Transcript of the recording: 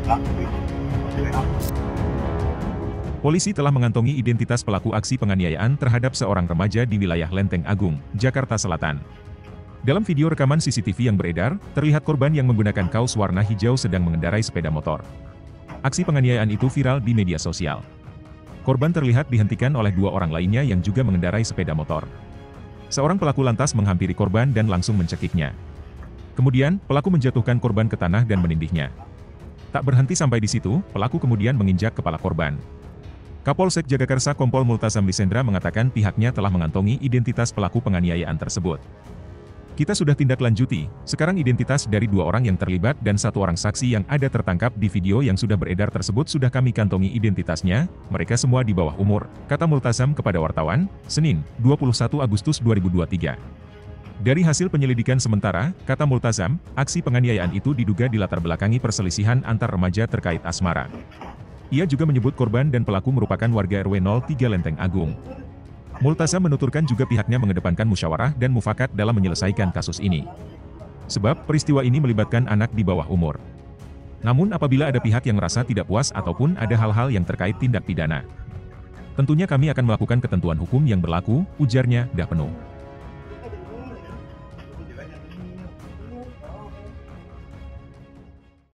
Polisi telah mengantongi identitas pelaku aksi penganiayaan terhadap seorang remaja di wilayah Lenteng Agung, Jakarta Selatan. Dalam video rekaman CCTV yang beredar, terlihat korban yang menggunakan kaos warna hijau sedang mengendarai sepeda motor. Aksi penganiayaan itu viral di media sosial. Korban terlihat dihentikan oleh dua orang lainnya yang juga mengendarai sepeda motor. Seorang pelaku lantas menghampiri korban dan langsung mencekiknya. Kemudian, pelaku menjatuhkan korban ke tanah dan menindihnya. Tak berhenti sampai di situ, pelaku kemudian menginjak kepala korban. Kapolsek Jagakarsa Kompol Multazam Lisendra mengatakan pihaknya telah mengantongi identitas pelaku penganiayaan tersebut. Kita sudah tindak lanjuti, sekarang identitas dari dua orang yang terlibat dan satu orang saksi yang ada tertangkap di video yang sudah beredar tersebut sudah kami kantongi identitasnya, mereka semua di bawah umur, kata Multazam kepada wartawan, Senin, 21 Agustus 2023. Dari hasil penyelidikan sementara, kata Multazam, aksi penganiayaan itu diduga dilatar belakangi perselisihan antar remaja terkait asmara. Ia juga menyebut korban dan pelaku merupakan warga RW 03 Lenteng Agung. Multazam menuturkan juga pihaknya mengedepankan musyawarah dan mufakat dalam menyelesaikan kasus ini. Sebab, peristiwa ini melibatkan anak di bawah umur. Namun apabila ada pihak yang merasa tidak puas ataupun ada hal-hal yang terkait tindak pidana, tentunya kami akan melakukan ketentuan hukum yang berlaku, ujarnya, dah penuh.